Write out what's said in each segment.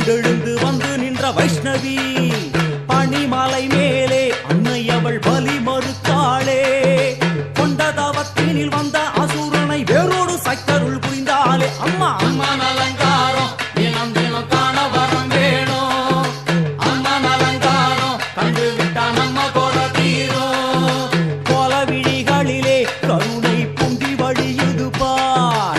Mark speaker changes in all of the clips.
Speaker 1: கொண்டெழுந்து வந்து நின்ற வைஷ்ணவி பனிமலை மேலே அன்னை அவள் பலி மறுத்தாளே. கொண்ட தவத்தினில் வந்த அசுரனை வேரோடு சைத்தருள் புரிந்தாளே. அம்மா
Speaker 2: அம்மன் அலங்காரம் தினம் தினம் காண வரம் வேணும். அம்மன் அலங்காரம் கண்டு விட்டா நம்ம கோல தீரும்.
Speaker 1: கோல விழிகளிலே கருணை பொங்கி வழியுது பார்.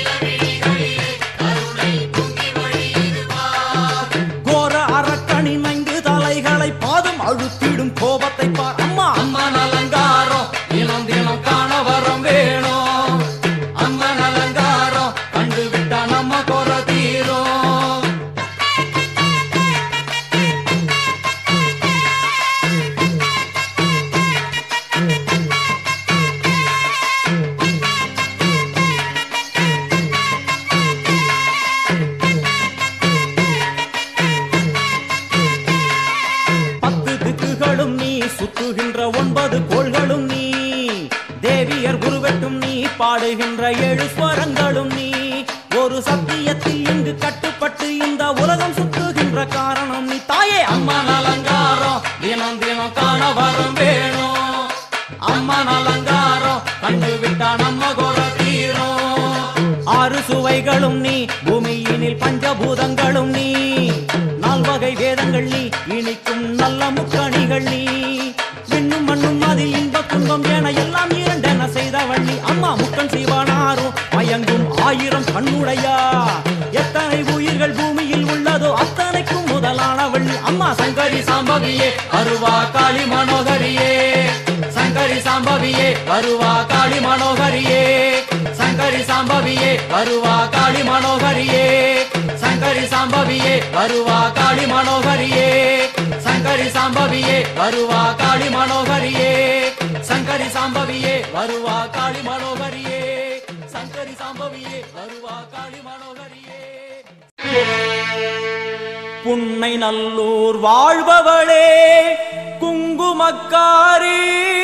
Speaker 1: கோர அரக்கனின் 5 தலைகளை பாதம் அழுத்திடும் கோபத்தை பார். அம்மா
Speaker 2: அம்மன் அலங்காரம் தினம் தினம் காண வரம் வேணும். அம்மன் அலங்காரம் கண்டு விட்டா நம்ம கோல தீரும்.
Speaker 1: சுத்துகின்ற 9 கோள்களும் நீ. தேவியர் குருவெட்டும் நீ. பாடுகின்ற 7 ஸ்வரங்களும் நீ. ஒரு சத்தியத்தில் இங்கு கட்டுப்பட்டு இந்த உலகம் சுத்துகின்ற காரணம் நீ தாயே.
Speaker 2: அம்மன் அலங்காரம் தினம் தினம் காண வரம் வேணும். அம்மன் அலங்காரம் கண்டு விட்டா நம்ம கோல தீரும்.
Speaker 1: 6 சுவைகளும் நீ. பூமியினில் பஞ்சபூதங்களும் நீ. 4 வகை வேதங்கள் நீ. இனிக்கும் நல்ல முக்கணிகள் நீ. விண்ணும் மண்ணும் அதில் இன்ப துன்பம் என எல்லாம் 2 செய்தவள் நீ. அம்மா முக்கன் செய்வானாரும் மயங்கும் 1000 கண்ணுடையா. எத்தனை உயிர்கள் பூமியில் உள்ளதோ அத்தனைக்கும் முதலானவள் நீ. அம்மா சங்கரி சாம்பவியே
Speaker 2: வருவா காளி மனோகரியே. சங்கரி சாம்பவியே வருவா காளி மனோகரியே. சங்கரி சாம்பவியே வருவா காளி மனோகரியே. சங்கரி சாம்பவியே வருவா காளி மனோகரியே. சங்கரி சாம்பவியே வருவா காளி மனோகரியே. சங்கரி சாம்பவியே வருவா காளி மனோகரியே. சங்கரி சாம்பவியே வருவா காளி மனோகரியே.
Speaker 1: புன்னை நல்லூர் வாழ்பவளே குங்குமக்காரி.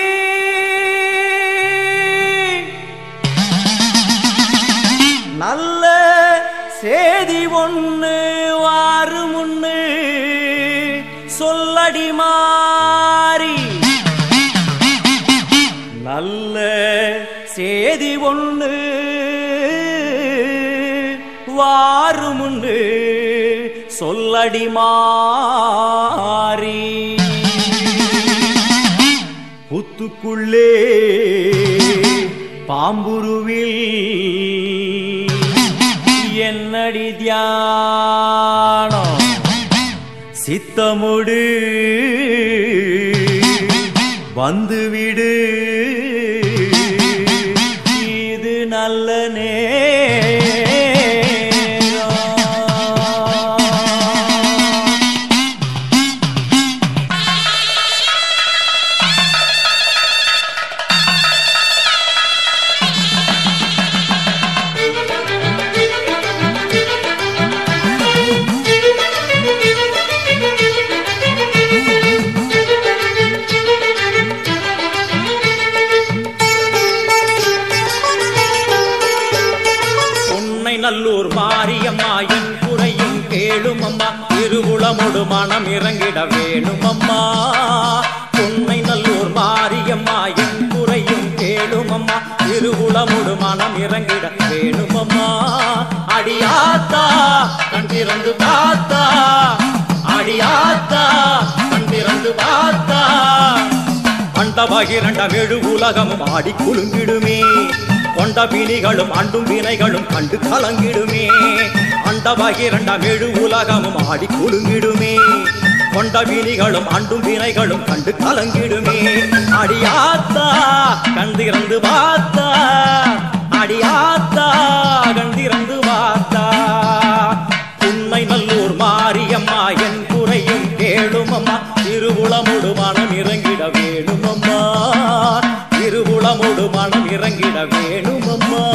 Speaker 1: நல்ல சேதி ஒண்ணு வாரு முன்னு சொல்லடி மாறி. நல்ல சேதி ஒண்ணு வாரு முன்னு சொல்லடி மாறி. புத்துக்குள்ளே பாம்புருவில் என்னடி தியானம் சித்தமுடு வந்துவிடு. இது நல்ல நல்லூர் மாரியம்மா என் குறையும் கேளும் அம்மா. திருவுளமொடு மனம் இறங்கிட வேணும் அம்மா. பொன்னை நல்லூர் மாரியம்மா என் குறையும் கேளும் அம்மா. திருவுளமொடு மனம் இறங்கிட வேணும் அம்மா. அடியாத்தா கண் திறந்து பார்த்தா. அடியாத்தா கண் திறந்து பார்த்தா. அண்டபகிரண்டம் 7 உலகமும் ஆடி குலுங்கிடுமே. கொண்ட பிணிகளும் அண்டும் வினைகளும் கண்டு கலங்கிடுமே. அண்டபகிரண்டம் 7 உலகமும் ஆடி குலுங்கிடுமே. கொண்ட வினிகளும் அண்டும் வினைகளும் கண்டு கலங்கிடுமே. அடியாத்தா கண் திறந்து பார்த்தா. அடியாத்தா கண் திறந்து பார்த்தா. உன்னை நல்லூர் மாரியம்மா என் குறையும் கேளும் அம்மா. திருவுளமொடு மனம் இறங்கிட வேணும் அம்மா. திருவுளமொடு மனம் இறங்கிட வேணும் அம்மா.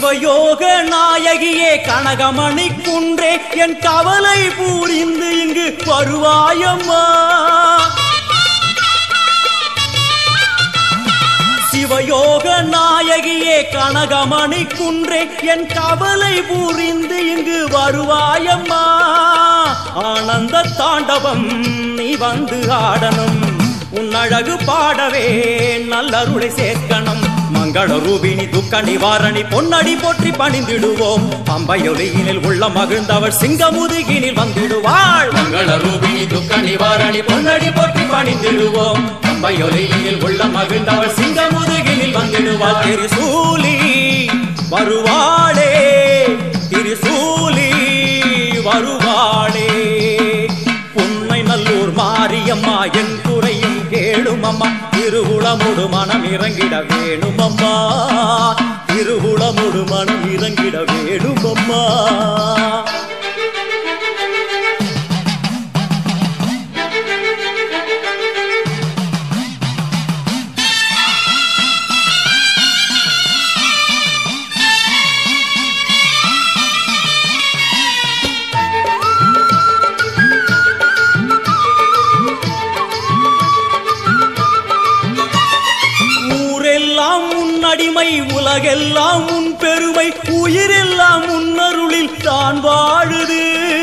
Speaker 1: சிவயோக நாயகியே கனகமணி குன்றே என் கவலை புரிந்து இங்கு வருவாயம்மா. சிவயோக நாயகியே கனகமணி குன்றே என் கவலை புரிந்து இங்கு வருவாயம்மா. ஆனந்த தாண்டவம் நீ வந்து ஆடணும், உன் அழகு பாடவே நல்லருளை சேர்க்கணும். மங்கள ரூபினி துக்க நிவாரணி பொன்னடி போற்றி பணிந்திடுவோம். பம்பையொலியினில் உள்ள மகிழ்ந்தவள் சிங்கமுதுகினில் வந்திடுவாள்.
Speaker 2: மங்கள ரூபினி துக்க நிவாரணி பொன்னடி போற்றி பணிந்திடுவோம். பம்பையொலியினில் உள்ள மகிழ்ந்தவள் சிங்கமுதுகினில் வந்திடுவாள்.
Speaker 1: திரிசூலி வருவாளே, திரிசூலி வருவாளே. புன்னை நல்லூர் மாரியம்மா என் குறையும் கேளுமம்மா. திருவுளமுடு மனம் இறங்கிட வேணுமம்மா, திருவுளமுடு மனம் இறங்கிட வேணுமம்மா. அடிமை உலகெல்லாம் உன் பெருமை, உயிரெல்லாம் உன்னருளில் தான் வாழுது.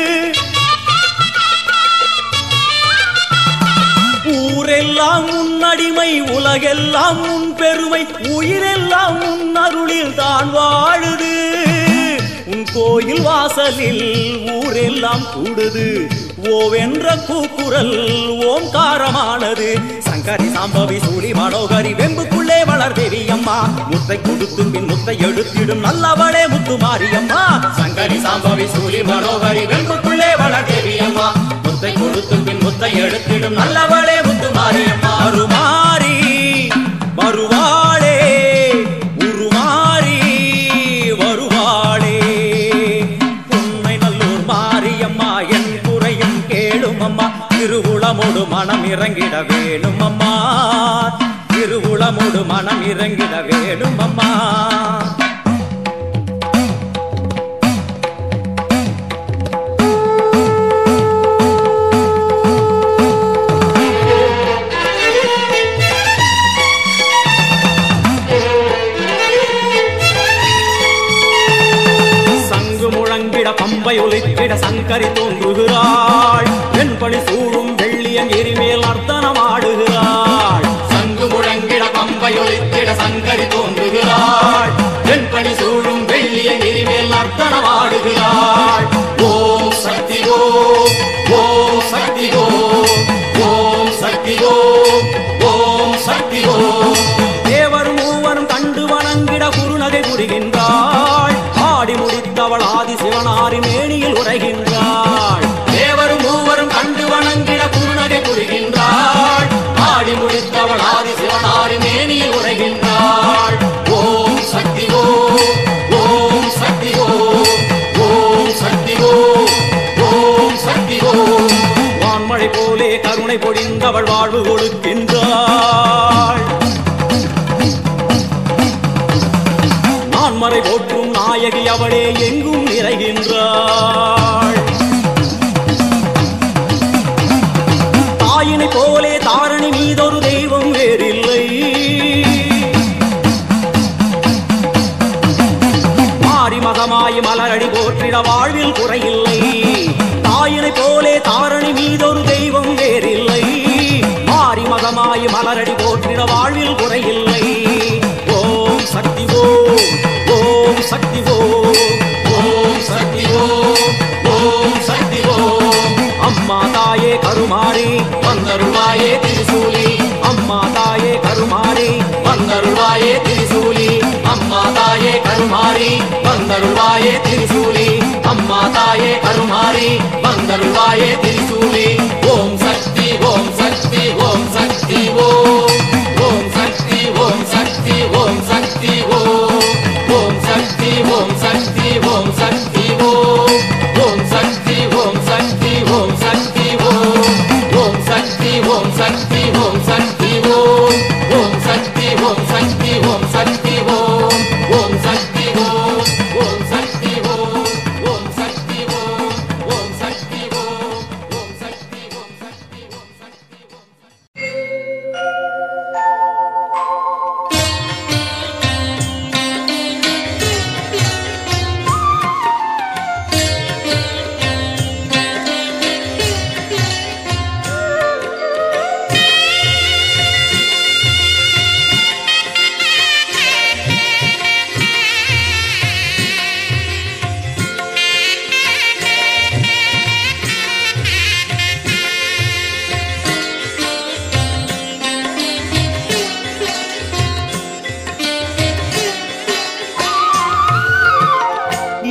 Speaker 1: ஊரெல்லாம் உன் அடிமை உலகெல்லாம் உன் பெருமை, உயிரெல்லாம் உன்னருளில் தான் வாழுது. உன் கோயில் வாசலில் ஊரெல்லாம் கூடுது. ஓவென்ற கூக்குரல் ஓம்காரமானது. சங்கரி சாம்பவி சூழி மனோகரி வெம்புக்குள்ளே வளர் தேவியம்மா. முத்தை கொடுத்து பின் முத்தை எடுத்திடும் நல்லவளே முத்து மாரியம்மா.
Speaker 2: சங்கரி சாம்பவி சூழி மனோகரி வெம்புக்குள்ளே வளர் தேவியம்மா. முத்தை கொடுத்து பின் முத்தை எடுத்திடும் நல்லவளே முத்து மாரியம்மா.
Speaker 1: அருமாரி வருவாளே, உருமாறி வருவாளே. உன்னை நல்லூர் மாரியம்மா என் குறையும் கேளுமம்மா. திருவுளமோடு மனம் இறங்கிட வேணுமம்மா, திருவுளமோடு மனம் இறங்கிட வேணுமம்மா. சங்கு முழங்கிட பம்பை ஒலித்திட சங்கரி தோன்றுகிறாள். வெண்பணி சூழும் வெள்ளியன் எரிமேல் நர்த்தனமாடுகிறாள்.
Speaker 2: சங்கு முழங்கிட பம்பை ஒலித்திட சங்கரி தோன்றுகிறாள். வெண்பணி சூழும் வெள்ளியன் எரிமேல் நர்த்தனமாடுகிறாள். ஓம் சக்தி ஓம், ஓம் சக்தி ஓம், ஓம் சக்தி ஓம், ஓம் சக்தி ஓம்.
Speaker 1: தேவரும் மூவரும் கண்டு வணங்கிட குருநகை புரிகின்றாள். ஆடி முடித்தவள் ஆதி சிவனாரி மேனியில் உரைகின்றாள்.
Speaker 2: தேவரும் மூவரும் கண்டு வணங்கிட குருநகை புரிகின்றாள். ஆடி முடித்தவள் ஆதி சிவனாரி மேனியில் உரைகின்றாள். ஓம் சக்தி ஓம், ஓம் சக்தி ஓம், ஓம் சக்தி ஓம், ஓம் சக்தி ஓம்.
Speaker 1: வான்மழை போலே கருணை பொழிந்தவள் வாழ்வு கொடுக்கின்றாள். நான்மறை போற்றும் நாயகி அவளே எங்கும் நிறைகின்றாள். தாயினை போலே தாரணி மீதொரு தெய்வம் வேறில்லை. மாறி மதமாய் மலரடி போற்றிட வாழ்வில் குறையில்லை. தாயினை போலே தாரணி மீதொரு தெய்வம் வேறில்லை. மாறி மதமாய் மலரடி போற்றிட வாழ்வில் குறையில்லை. ஓம் சக்தி ஓம், ஓம் சக்தி ஓம்,
Speaker 2: ஓம் சக்தி ஓம், ஓம் சக்தி ஓம்.
Speaker 1: அம்மா தாயே கருமாரி
Speaker 2: வந்தருள்வாயே திரிசூலி.
Speaker 1: அம்மா தாயே கருமாரி
Speaker 2: வந்தருள்வாயே திரிசூலி. அம்மா தாயே கருமாரி வந்தருள்வாயே திரிசூலி. அம்மா தாயே கருமாரி வந்தருள்வாயே திரிசூலி. ஓம் சக்தி ஓம் சக்தி ஓம் சக்தி ஓம், ஓம் சக்தி ஓம் சக்தி ஓம் சக்தி ஓம், ஓம் சக்தி ஓம் சக்தி ஓம் சக்தி ஓம், ஓம் சக்தி ஓம் சக்தி ஓம் சக்தி ஓம், ஓம் சக்தி ஓம் சக்தி ஓம் சக்தி ஓம், ஓம் சக்தி ஓம் சக்தி ஓம் சக்தி ஓம், ஓம் சக்தி ஓம்.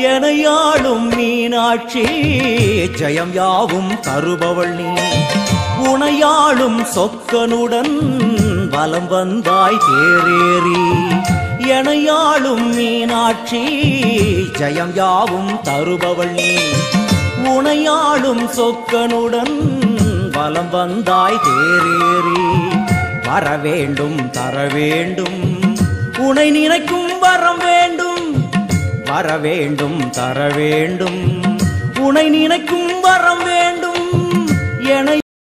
Speaker 1: எனையாளும் மீனாட்சி ஜெயம் யாவும் தருபவள் நீ உனையாளும் சொக்கனுடன் வலம் வந்தாய் தேரேறி எனையாளும் மீனாட்சி ஜெயம் யாவும் தருபவள் நீ உனையாளும் சொக்கனுடன் வலம் வந்தாய் தேரேறி வரவேண்டும் தரவேண்டும் உனை நினைக்கும் வரம் வேண்டும் வரவேண்டும் தரவேண்டும் உனை நினைக்கும் வரம் வேண்டும் என